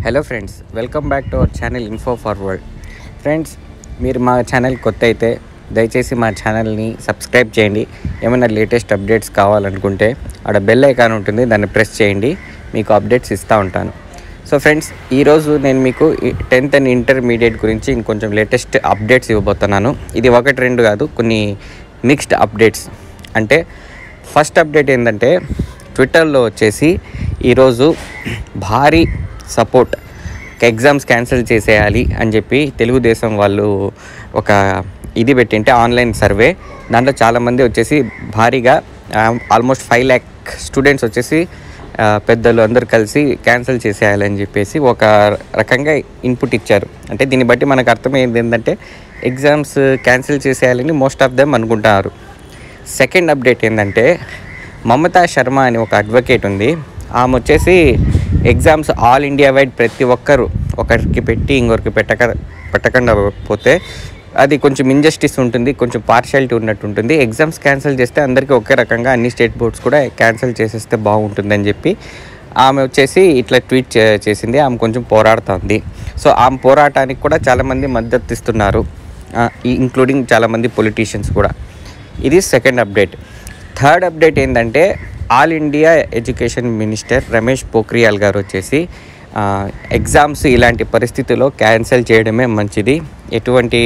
Hello friends, welcome back to our channel info forward. Friends, మీరు మా channel కొత్త అయితే దయచేసి మా ఛానల్ని సబ్స్క్రైబ్ చేయండి. ఏమైనా లేటెస్ట్ అప్డేట్స్ కావాలనుకుంటే ఆడ బెల్ ఐకాన్ ఉంటుంది, దాన్ని ప్రెస్ చేయండి. మీకు అప్డేట్స్ ఇస్తూ ఉంటాను. సో ఫ్రెండ్స్, ఈరోజు నేను మీకు 10th అండ్ ఇంటర్మీడియట్ గురించి ఇంకొంచెం లేటెస్ట్ అప్డేట్స్ ఇవ్వబోతున్నాను. ఇది ఒకటి రెండు కాదు, కొన్ని మిక్స్డ్ అప్డేట్స్. అంటే ఫస్ట్ అప్డేట్ ఏంటంటే, ట్విట్టర్లో వచ్చేసి ఈరోజు భారీ సపోర్ట్ ఎగ్జామ్స్ క్యాన్సిల్ చేసేయాలి అని చెప్పి తెలుగుదేశం వాళ్ళు ఒక ఇది పెట్టింటే ఆన్లైన్ సర్వే. దాంట్లో చాలామంది వచ్చేసి భారీగా ఆల్మోస్ట్ 5 lakh స్టూడెంట్స్ వచ్చేసి పెద్దలు అందరూ కలిసి క్యాన్సిల్ చేసేయాలని చెప్పేసి ఒక రకంగా ఇన్పుట్ ఇచ్చారు. అంటే దీన్ని బట్టి మనకు అర్థమైంది ఏంటంటే ఎగ్జామ్స్ క్యాన్సిల్ చేసేయాలని మోస్ట్ ఆఫ్ దెమ్ అనుకుంటున్నారు. సెకండ్ అప్డేట్ ఏంటంటే, మమతా శర్మ అని ఒక అడ్వకేట్ ఉంది. ఆమె వచ్చేసి ఎగ్జామ్స్ ఆల్ ఇండియా వైడ్ ప్రతి ఒక్కరు ఒకరికి పెట్టి ఇంకొకరికి పెట్టకుండా పోతే అది కొంచెం ఇంజస్టిస్ ఉంటుంది, కొంచెం పార్షియాలిటీ ఉన్నట్టు ఉంటుంది. ఎగ్జామ్స్ క్యాన్సిల్ చేస్తే అందరికీ ఒకే రకంగా అన్ని స్టేట్ బోర్డ్స్ కూడా క్యాన్సిల్ చేసేస్తే బాగుంటుందని చెప్పి ఆమె వచ్చేసి ఇట్లా ట్వీట్ చేసింది. ఆమె కొంచెం పోరాడుతుంది. సో ఆమె పోరాటానికి కూడా చాలామంది మద్దతు ఇస్తున్నారు, ఇంక్లూడింగ్ చాలామంది పొలిటీషియన్స్ కూడా. ఇది సెకండ్ అప్డేట్. థర్డ్ అప్డేట్ ఏంటంటే, all India education minister Ramesh Pokhriyal గారు వచ్చేసి ఎగ్జామ్స్ ఇలాంటి పరిస్థితుల్లో క్యాన్సిల్ చేయడమే మంచిది. ఎటువంటి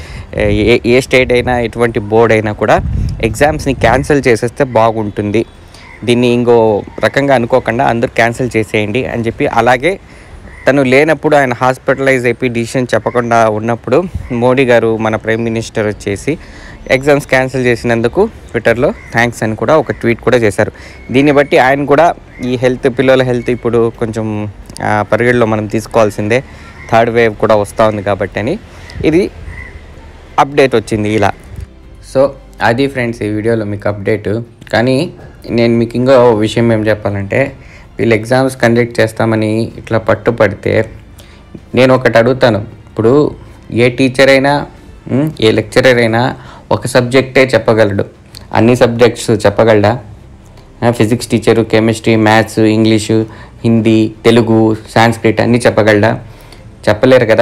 ఏ స్టేట్ అయినా ఎటువంటి బోర్డ్ అయినా కూడా ఎగ్జామ్స్ని క్యాన్సిల్ చేసేస్తే బాగుంటుంది. దీన్ని ఇంకో రకంగా అనుకోకుండా అందరూ క్యాన్సిల్ చేసేయండి అని చెప్పి, అలాగే తను లేనప్పుడు ఆయన హాస్పిటలైజ్ అయిపోయి డిసిషన్ చెప్పకుండా ఉన్నప్పుడు మోడీ గారు మన ప్రైమ్ మినిస్టర్ వచ్చేసి ఎగ్జామ్స్ క్యాన్సిల్ చేసినందుకు ట్విట్టర్లో థ్యాంక్స్ అని కూడా ఒక ట్వీట్ కూడా చేశారు. దీన్ని బట్టి ఆయన కూడా ఈ పిల్లల హెల్త్ ఇప్పుడు కొంచెం పరిగణలో మనం తీసుకోవాల్సిందే, థర్డ్ వేవ్ కూడా వస్తూ ఉంది కాబట్టి అని ఇది అప్డేట్ వచ్చింది ఇలా. సో అది ఫ్రెండ్స్ ఈ వీడియోలో మీకు అప్డేటు. కానీ నేను మీకు ఇంకో విషయం ఏం చెప్పాలంటే, వీళ్ళు ఎగ్జామ్స్ కండక్ట్ చేస్తామని ఇట్లా పట్టుపడితే నేను ఒకటి అడుగుతాను. ఇప్పుడు ఏ టీచర్ అయినా ఏ లెక్చరర్ అయినా ఒక సబ్జెక్టే చెప్పగలడు, అన్ని సబ్జెక్ట్స్ చెప్పగలడా? Physics teacher chemistry, maths, English, Hindi, Telugu, Sanskrit అన్నీ చెప్పగలడా? చెప్పలేరు కదా.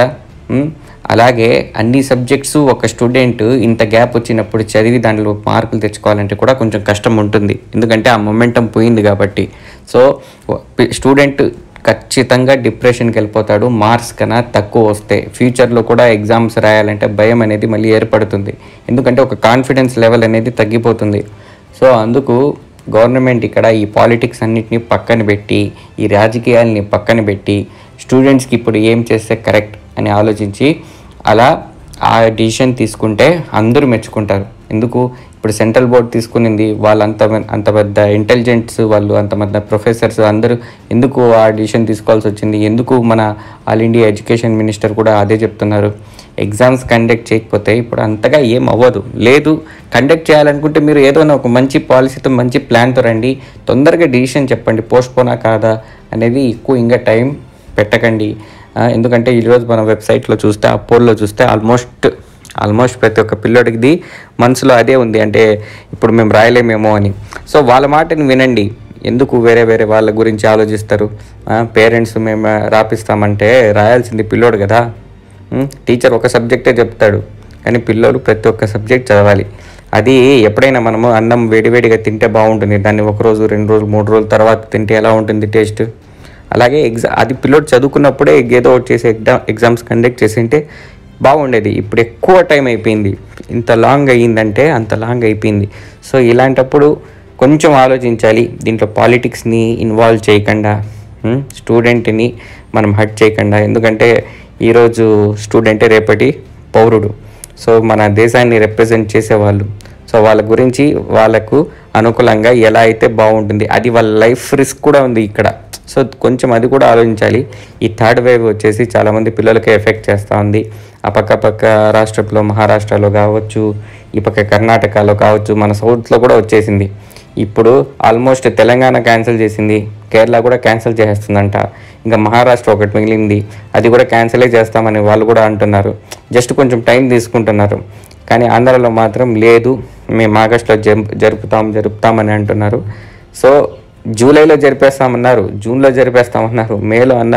అలాగే అన్ని సబ్జెక్ట్స్ ఒక స్టూడెంట్ ఇంత గ్యాప్ వచ్చినప్పుడు చదివి దాంట్లో మార్కులు తెచ్చుకోవాలంటే కూడా కొంచెం కష్టం ఉంటుంది, ఎందుకంటే ఆ మొమెంటం పోయింది కాబట్టి. సో స్టూడెంట్ ఖచ్చితంగా డిప్రెషన్కి వెళ్ళిపోతాడు మార్క్స్ కన్నా తక్కువ వస్తే. ఫ్యూచర్లో కూడా ఎగ్జామ్స్ రాయాలంటే భయం అనేది మళ్ళీ ఏర్పడుతుంది, ఎందుకంటే ఒక కాన్ఫిడెన్స్ లెవెల్ అనేది తగ్గిపోతుంది. సో అందుకు గవర్నమెంట్ ఇక్కడ ఈ పాలిటిక్స్ అన్నిటిని పక్కన పెట్టి, ఈ రాజకీయాలని పక్కన పెట్టి, స్టూడెంట్స్కి ఇప్పుడు ఏం చేస్తే కరెక్ట్ అని ఆలోచించి అలా ఆ డిసిషన్ తీసుకుంటే అందరూ మెచ్చుకుంటారు. ఎందుకు ఇప్పుడు సెంట్రల్ బోర్డ్ తీసుకునింది, వాళ్ళు అంత పెద్ద ఇంటెలిజెంట్స్, వాళ్ళు అంతమంది ప్రొఫెసర్స్ అందరూ ఎందుకు ఆ డిసిషన్ తీసుకోవాల్సి వచ్చింది? ఎందుకు మన ఆల్ ఇండియా ఎడ్యుకేషన్ మినిస్టర్ కూడా అదే చెప్తున్నారు, ఎగ్జామ్స్ కండక్ట్ చేయకపోతే ఇప్పుడు అంతగా ఏం అవ్వదు. లేదు, కండక్ట్ చేయాలనుకుంటే మీరు ఏదో ఒక మంచి పాలసీతో మంచి ప్లాన్తో రండి, తొందరగా డిసిషన్ చెప్పండి, పోస్ట్పోనా కాదా అనేది ఎక్కువ ఇంకా టైం పెట్టకండి. ఎందుకంటే ఈరోజు మన వెబ్సైట్లో చూస్తే, ఆ పోల్లో చూస్తే ఆల్మోస్ట్ ప్రతి ఒక్క పిల్లోడికి మనసులో అదే ఉంది, అంటే ఇప్పుడు మేము రాయలేమేమో అని. సో వాళ్ళ మాటని వినండి, ఎందుకు వేరే వాళ్ళ గురించి ఆలోచిస్తారు? పేరెంట్స్ మేము రాపిస్తామంటే రాయాల్సింది పిల్లోడు కదా. టీచర్ ఒక సబ్జెక్టే చెప్తాడు, కానీ పిల్లోడు ప్రతి ఒక్క సబ్జెక్ట్ చదవాలి. అది ఎప్పుడైనా మనము అన్నం వేడివేడిగా తింటే బాగుంటుంది, దాన్ని 1 రోజు 2 రోజులు 3 రోజుల తర్వాత తింటే ఎలా ఉంటుంది టేస్ట్? అలాగే అది పిల్లోడు చదువుకున్నప్పుడే ఏదో ఒకటి చేసి ఎగ్జామ్స్ కండక్ట్ చేసింటే బాగుండేది. ఇప్పుడు ఎక్కువ టైం అయిపోయింది, ఇంత లాంగ్ అయ్యిందంటే అంత లాంగ్ అయిపోయింది. సో ఇలాంటప్పుడు కొంచెం ఆలోచించాలి, దీంట్లో పాలిటిక్స్ని ఇన్వాల్వ్ చేయకుండా, స్టూడెంట్ని మనం హర్ట్ చేయకుండా. ఎందుకంటే ఈరోజు స్టూడెంటే రేపటి పౌరుడు. సో మన దేశాన్ని రిప్రజెంట్ చేసేవాళ్ళు. సో వాళ్ళ గురించి వాళ్ళకు అనుకూలంగా ఎలా అయితే బాగుంటుంది, అది వాళ్ళ లైఫ్ రిస్క్ కూడా ఉంది ఇక్కడ. సో కొంచెం అది కూడా ఆలోచించాలి. ఈ థర్డ్ వేవ్ వచ్చేసి చాలామంది పిల్లలకి ఎఫెక్ట్ చేస్తూ ఉంది. ఆ పక్క రాష్ట్రంలో, మహారాష్ట్రలో కావచ్చు, ఈ పక్క కర్ణాటకలో కావచ్చు, మన సౌత్లో కూడా వచ్చేసింది. ఇప్పుడు ఆల్మోస్ట్ తెలంగాణ క్యాన్సిల్ చేసింది, కేరళ కూడా క్యాన్సిల్ చేసేస్తుందంట, ఇంకా మహారాష్ట్ర ఒకటి మిగిలింది, అది కూడా క్యాన్సిలే చేస్తామని వాళ్ళు కూడా అంటున్నారు. జస్ట్ కొంచెం టైం తీసుకుంటున్నారు. కానీ ఆంధ్రాలో మాత్రం లేదు, మేము ఆగస్టులో జరుపుతామని అంటున్నారు. సో జూలైలో జరిపేస్తామన్నారు, జూన్లో జరిపేస్తామన్నారు, మేలో అన్నారు.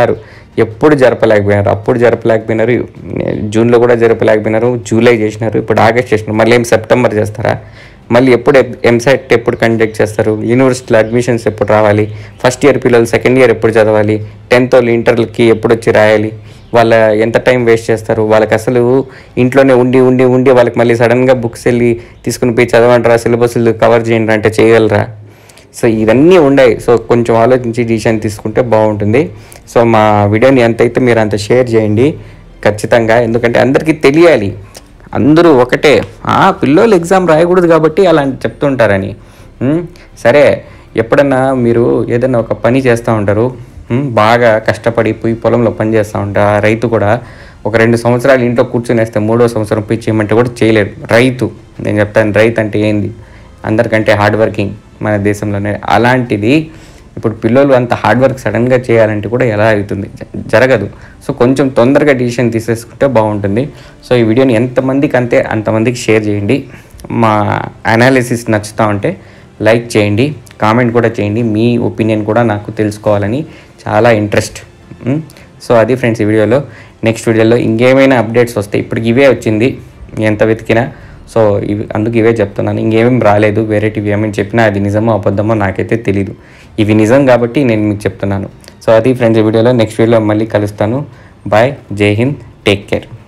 ఎప్పుడు జరపలేకపోయినారు, అప్పుడు జరపలేకపోయినారు, జూన్లో కూడా జరపలేకపోయినారు, జూలై చేసినారు, ఇప్పుడు ఆగస్ట్ చేసినారు, మళ్ళీ ఏం సెప్టెంబర్ చేస్తారా? మళ్ళీ ఎప్పుడు ఎంసెట్ ఎప్పుడు కండక్ట్ చేస్తారు? యూనివర్సిటీలో అడ్మిషన్స్ ఎప్పుడు రావాలి? ఫస్ట్ ఇయర్ పిల్లలు సెకండ్ ఇయర్ ఎప్పుడు చదవాలి? 10th వాళ్ళు ఇంటర్కి ఎప్పుడు వచ్చి రాయాలి? వాళ్ళ ఎంత టైం వేస్ట్ చేస్తారు? వాళ్ళకి అసలు ఇంట్లోనే ఉండి ఉండి ఉండి వాళ్ళకి మళ్ళీ సడన్గా బుక్స్ వెళ్ళి తీసుకుని పోయి చదవంటారా, సిలబస్లు కవర్ చేయండి అంటే చేయగలరా? సో ఇవన్నీ ఉన్నాయి. సో కొంచెం ఆలోచించి డిసిషన్ తీసుకుంటే బాగుంటుంది. సో మా వీడియోని ఎంతైతే మీరు అంత షేర్ చేయండి ఖచ్చితంగా, ఎందుకంటే అందరికీ తెలియాలి. అందరూ ఒకటే పిల్లోళ్ళు ఎగ్జామ్ రాయకూడదు కాబట్టి అలా చెప్తుంటారని. సరే, ఎప్పుడన్నా మీరు ఏదైనా ఒక పని చేస్తూ ఉంటారు, బాగా కష్టపడి పోయి పొలంలో పని చేస్తూ ఉంటారు. ఆ రైతు కూడా ఒక 2 సంవత్సరాలు ఇంట్లో కూర్చొనేస్తే 3వ సంవత్సరం పోయి చేయమంటే కూడా చేయలేరు రైతు. నేను చెప్తాను రైతు అంటే ఏంది, అందరికంటే హార్డ్ వర్కింగ్ మన దేశంలోనే. అలాంటిది ఇప్పుడు పిల్లలు అంత హార్డ్ వర్క్ సడన్గా చేయాలంటే కూడా ఎలా అవుతుంది? జరగదు. సో కొంచెం తొందరగా డిసిషన్ తీసేసుకుంటే బాగుంటుంది. సో ఈ వీడియోని ఎంతమందికి అంతమందికి షేర్ చేయండి. మా అనాలిసిస్ నచ్చుతూ ఉంటే లైక్ చేయండి, కామెంట్ కూడా చేయండి. మీ ఒపీనియన్ కూడా నాకు తెలుసుకోవాలని చాలా ఇంట్రెస్ట్. సో అది ఫ్రెండ్స్ ఈ వీడియోలో. నెక్స్ట్ వీడియోలో ఇంకేమైనా అప్డేట్స్ వస్తాయి. ఇప్పటికి ఇవే వచ్చింది ఎంత వెతికినా. సో అందుకు ఇవే చెప్తున్నాను, ఇంకేమేం రాలేదు. వేరేటివి ఏమేమి చెప్పినా అది నిజమో అబద్ధమో నాకైతే తెలీదు. ఇవి నిజం కాబట్టి నేను మీకు చెప్తున్నాను. సో అది ఫ్రెండ్స్ ఈ వీడియోలో. నెక్స్ట్ వీడియోలో మళ్ళీ కలుస్తాను. బాయ్, జై హింద్, టేక్ కేర్.